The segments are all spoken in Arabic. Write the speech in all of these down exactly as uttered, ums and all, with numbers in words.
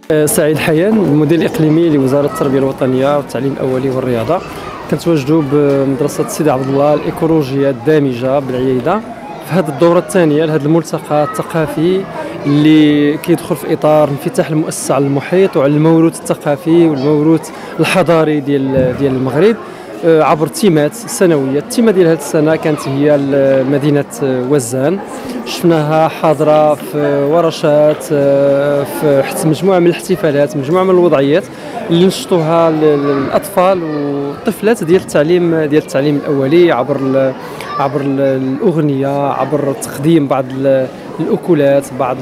سعيد حيان، المدير الاقليمي لوزاره التربيه الوطنيه والتعليم الاولي والرياضه. كنتواجدوا بمدرسه سيدي عبد الله الايكولوجيه الدامجه بالعييده في هذه الدوره الثانيه لهذا الملتقى الثقافي اللي كيدخل في اطار انفتاح المؤسسه على المحيط وعلى الموروث الثقافي والموروث الحضاري ديال ديال المغرب عبر تيمات سنويه. التيمه ديال هذه السنه كانت هي مدينه وزان، شفناها حاضره في ورشات، في حتى مجموعه من الاحتفالات، مجموعه من الوضعيات اللي نشطوها للاطفال والطفلات ديال التعليم ديال التعليم الاولي عبر ال عبر الاغنيه، عبر تقديم بعض الاكلات، بعض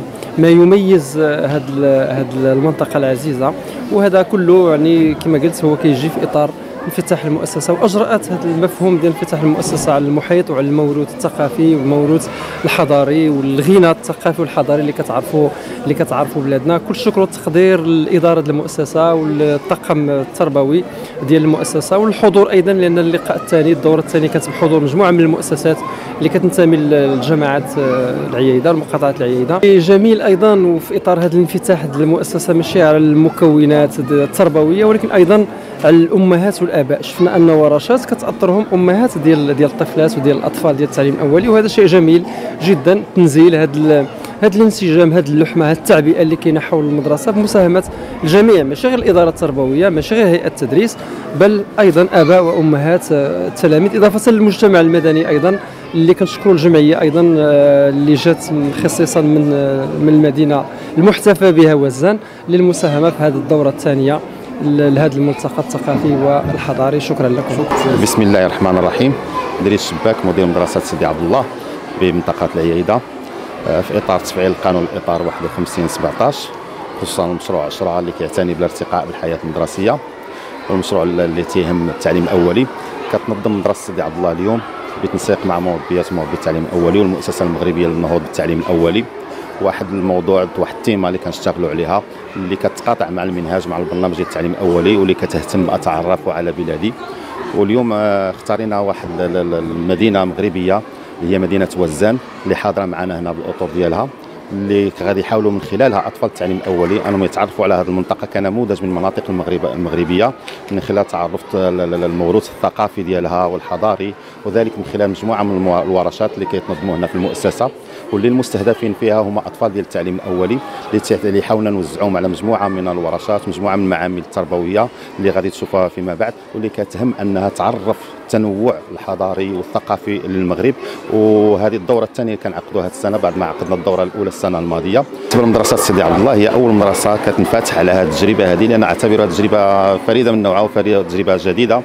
ما يميز هذه هذه المنطقه العزيزه. وهذا كله يعني كما قلت هو كيجي في اطار انفتاح المؤسسه، واجرات هذا المفهوم ديال انفتاح المؤسسه على المحيط وعلى الموروث الثقافي والموروث الحضاري والغنى الثقافي والحضاري اللي كتعرفوا اللي كتعرفوا بلادنا. كل الشكر والتقدير لاداره المؤسسه والطاقم التربوي ديال المؤسسه والحضور ايضا، لان اللقاء الثاني الدوره الثانيه كانت بحضور مجموعه من المؤسسات اللي كتنتمي للجماعات العييده والمقاطعات العييده. جميل ايضا وفي اطار هذا الانفتاح ديال المؤسسه ماشي على المكونات التربويه ولكن ايضا على الامهات والاباء. شفنا ان ورشات كتاثرهم امهات ديال ديال الطفلات وديال الاطفال ديال التعليم الاولي، وهذا شيء جميل جدا. تنزيل هذا هذا الانسجام، هذه اللحمه، هذه التعبئه اللي كاينه حول المدرسه بمساهمه الجميع، ماشي غير الاداره التربويه، ماشي غير هيئه التدريس، بل ايضا اباء وامهات التلاميذ، اضافه للمجتمع المدني ايضا اللي كنشكروا الجمعيه ايضا اللي جات خصيصا من من المدينه المحتفى بها وزان للمساهمه في هذه الدوره الثانيه لهذا الملتقى الثقافي والحضاري. شكرا لكم. بسم الله الرحمن الرحيم. ادريس الشباك، مدير مدرسه سيدي عبد الله بمنطقه العييده، في اطار تفعيل القانون الاطار واحد وخمسين سبعطاش، خصوصا المشروع عشرة اللي كيعتني بالارتقاء بالحياه المدرسيه والمشروع اللي تيهم التعليم الاولي. كتنظم مدرسه سيدي عبد الله اليوم بالتنسيق مع مربيات ومربي التعليم الاولي والمؤسسه المغربيه للنهوض بالتعليم الاولي. واحد الموضوع، واحد التيمه اللي كنشتغلوا عليها اللي كتقاطع مع المنهاج، مع البرنامج ديال التعليم الاولي، واللي كتهتم باتعرف على بلادي. واليوم اختارينا واحد المدينه مغربيه هي مدينه وزان اللي حاضره معنا هنا بالاطر ديالها، اللي غادي يحاولوا من خلالها اطفال التعليم الاولي انهم يتعرفوا على هذه المنطقه كنموذج من مناطق المغرب المغربيه، من خلال تعرف الموروث الثقافي ديالها والحضاري، وذلك من خلال مجموعه من الورشات اللي كيتنظموا هنا في المؤسسه، واللي المستهدفين فيها هما اطفال ديال التعليم الاولي اللي حاولنا نوزعوهم على مجموعه من الورشات، مجموعه من المعامل التربويه اللي غادي تشوفوها فيما بعد، واللي كتهم انها تعرف التنوع الحضاري والثقافي للمغرب. وهذه الدوره الثانيه كنعقدوها هذه السنه بعد ما عقدنا الدوره الاولى السنه الماضيه. بالنسبه لمدرسه سيدي عبد الله، هي اول مدرسه كتنفتح على هذه التجربه هذه، لان اعتبرها تجربه فريده من نوعها وفريده تجربه جديده.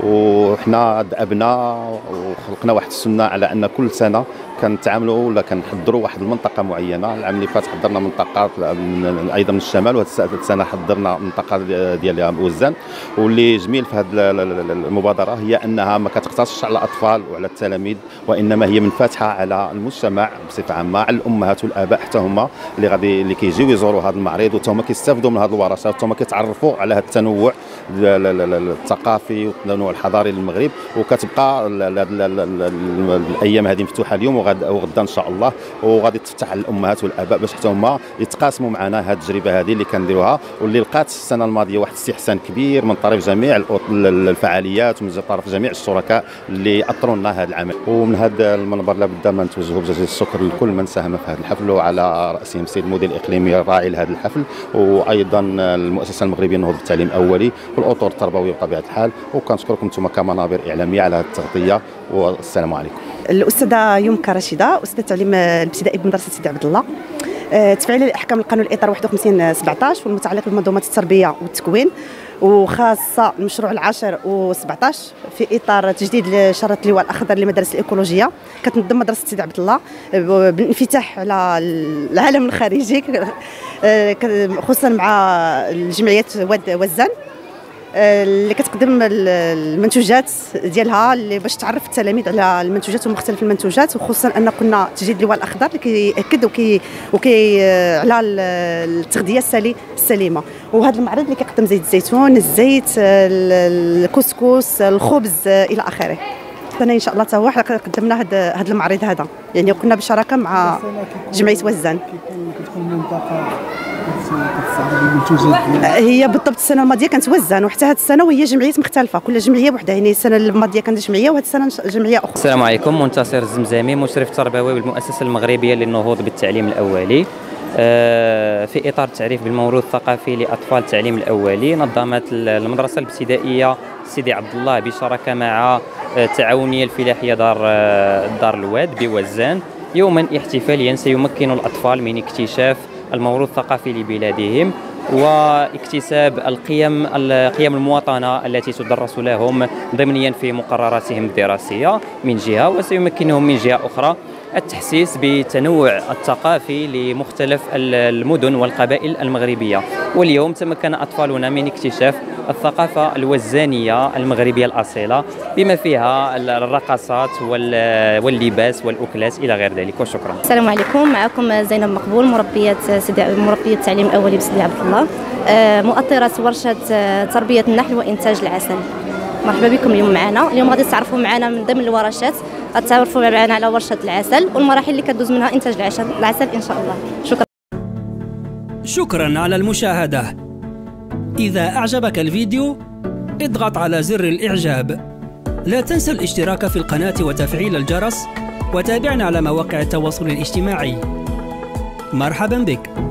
وحنا دأبنا وخلقنا واحد السنه على ان كل سنه كنتعاملوا ولا كنحضروا واحد المنطقه معينه. العام اللي فات حضرنا منطقات ايضا من الشمال، وهذه السنه حضرنا منطقه ديال وزان. واللي جميل في هذه المبادره هي انها ما كتقتصرش على الاطفال وعلى التلاميذ، وانما هي منفتحه على المجتمع بصفه عامه، على الامهات والاباء حتى هما اللي غادي اللي كيجيو يزوروا هذا المعرض، وحتى هما كيستافدوا من هذه الورشات، وحتى هما كيتعرفوا على هذا التنوع الثقافي والتنوع الحضاري للمغرب. وكتبقى الايام هذه مفتوحه اليوم وغدا ان شاء الله، وغادي تفتح على الامهات والاباء باش حتى هما يتقاسموا معنا هذه التجربه هذه اللي كنديروها، واللي لقات السنه الماضيه واحد الاستحسان كبير من طرف جميع الفعاليات ومن طرف جميع الشركاء اللي اطروا لنا هذا العمل. ومن هذا المنبر لابد ما نتوجهوا بجزيل الشكر لكل من ساهم في هذا الحفل، وعلى راسهم السيد المدير الاقليمي الراعي لهذا الحفل، وايضا المؤسسه المغربيه للنهوض بالتعليم الاولي والاطر التربويه بطبيعه الحال. وكنشكركم انتم كمنابر اعلاميه على هذه التغطيه، والسلام عليكم. الاستاذه يمكن رشيده، استاذه التعليم الابتدائي بمدرسه سيدي عبد الله. تفعيل الاحكام القانون الاطار واحد وخمسين سبعطاش والمتعلق بمنظومات التربيه والتكوين، وخاصه المشروع العاشر وسبعطاش في اطار تجديد شرط اللواء الاخضر لمدارس الايكولوجيه. كتنظم مدرسه سيدي عبد الله بالانفتاح على العالم الخارجي، خصوصا مع الجمعيات وزان اللي كتقدم المنتوجات ديالها اللي باش تعرف التلاميذ على المنتوجات ومختلف المنتوجات، وخصوصا ان كنا تجديد اللواء الاخضر اللي كيأكد وكي وكي على التغذيه السليمه. وهذا المعرض اللي كيقدم زيت الزيتون، الزيت، الكسكس، الخبز الى اخره. انا ان شاء الله حتى هو قدمنا هذا هذا المعرض هذا، يعني كنا بشراكه مع جمعيه وزان. هي بالضبط السنه الماضيه كانت وزان، وحتى هذه السنه وهي جمعيات مختلفه، كل جمعيه بوحدها. يعني السنه الماضيه كانت جمعيه وهذه السنه جمعيه اخرى. السلام عليكم، منتصر الزمزامي، مشرف تربوي بالمؤسسه المغربيه للنهوض بالتعليم الاولي. في اطار التعريف بالموروث الثقافي لاطفال التعليم الاولي، نظمت المدرسه الابتدائيه سيدي عبد الله بشراكه مع التعاونيه الفلاحيه دار دار الواد بوزان يوما احتفاليا سيمكن الاطفال من اكتشاف الموروث الثقافي لبلادهم واكتساب القيم القيم المواطنه التي تدرس لهم ضمنيا في مقرراتهم الدراسيه من جهه، وسيمكنهم من جهه اخرى التحسيس بالتنوع الثقافي لمختلف المدن والقبائل المغربيه. واليوم تمكن اطفالنا من اكتشاف الثقافه الوزانيه المغربيه الاصيله بما فيها الرقصات واللباس والاكلات الى غير ذلك، وشكرا. السلام عليكم، معكم زينب مقبول، مربيه سيدي مربيه التعليم الاولي بسيدي عبد الله، مؤطره ورشه تربيه النحل وانتاج العسل. مرحبا بكم اليوم معنا. اليوم غادي تعرفوا معنا من ضمن الورشات، غتعرفوا معنا على ورشه العسل والمراحل اللي كدوز منها انتاج العسل العسل ان شاء الله. شكرا. شكرا على المشاهده. اذا اعجبك الفيديو اضغط على زر الاعجاب. لا تنسى الاشتراك في القناه وتفعيل الجرس، وتابعنا على مواقع التواصل الاجتماعي. مرحبا بك.